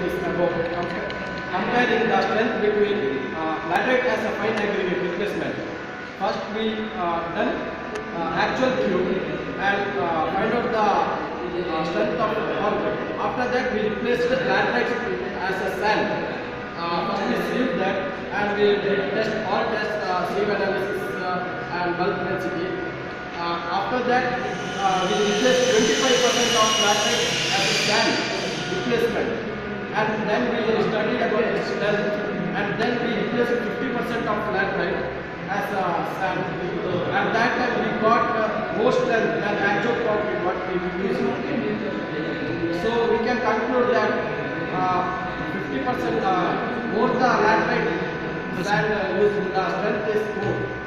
is about comparing the strength between laterite as a fine aggregate replacement. First we done actual cube and find out the strength of concrete. After that we replaced the laterite as a sand. First we sieved that and we did all tests, sieve analysis and bulk density. After that we replaced 25% of laterite as a sand replacement, and then we studied about its strength, and then we replaced 50% of laterite as a sand. At that time we got more strength than actual concrete what we used. So we can conclude that 50% more the laterite sand used, the strength is more.